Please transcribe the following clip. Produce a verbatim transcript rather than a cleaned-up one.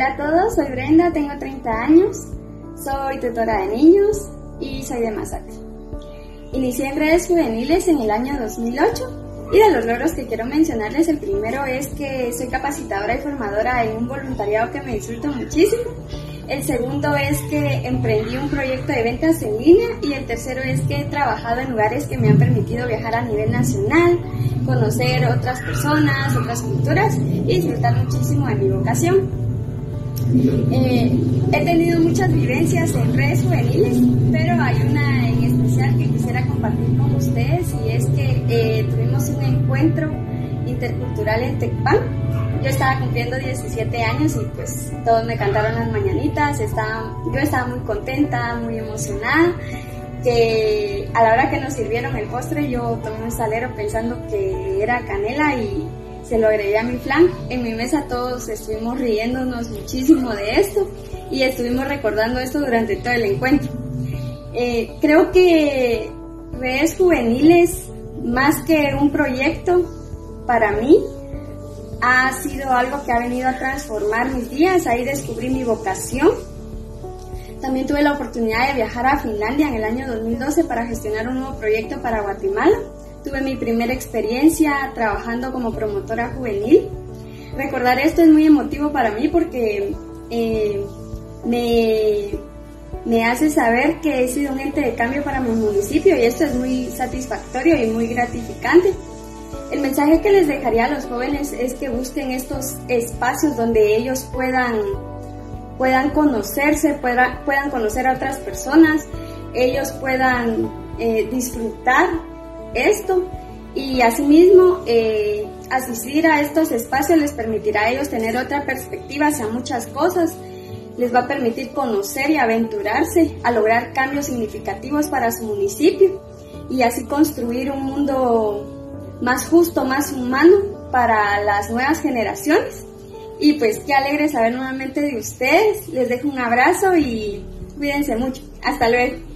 Hola a todos, soy Brenda, tengo treinta años, soy tutora de niños y soy de Masate. Inicié en redes juveniles en el año dos mil ocho y de los logros que quiero mencionarles, el primero es que soy capacitadora y formadora en un voluntariado que me disfruto muchísimo. El segundo es que emprendí un proyecto de ventas en línea y el tercero es que he trabajado en lugares que me han permitido viajar a nivel nacional, conocer otras personas, otras culturas y disfrutar muchísimo de mi vocación. Eh, he tenido muchas vivencias en redes juveniles, pero hay una en especial que quisiera compartir con ustedes y es que eh, tuvimos un encuentro intercultural en Tecpan. Yo estaba cumpliendo diecisiete años y pues todos me cantaron las mañanitas, estaba, yo estaba muy contenta, muy emocionada, que a la hora que nos sirvieron el postre yo tomé un salero pensando que era canela y se lo agregué a mi flan. En mi mesa todos estuvimos riéndonos muchísimo de esto y estuvimos recordando esto durante todo el encuentro. Eh, creo que redes juveniles, más que un proyecto, para mí, ha sido algo que ha venido a transformar mis días. Ahí descubrí mi vocación. También tuve la oportunidad de viajar a Finlandia en el año dos mil doce para gestionar un nuevo proyecto para Guatemala. Tuve mi primera experiencia trabajando como promotora juvenil. Recordar esto es muy emotivo para mí porque eh, me, me hace saber que he sido un ente de cambio para mi municipio y esto es muy satisfactorio y muy gratificante. El mensaje que les dejaría a los jóvenes es que busquen estos espacios donde ellos puedan, puedan conocerse, puedan, puedan conocer a otras personas, ellos puedan eh, disfrutar esto y asimismo eh, asistir a estos espacios les permitirá a ellos tener otra perspectiva hacia muchas cosas, les va a permitir conocer y aventurarse a lograr cambios significativos para su municipio y así construir un mundo más justo, más humano para las nuevas generaciones. Y pues qué alegre saber nuevamente de ustedes. Les dejo un abrazo y cuídense mucho. Hasta luego.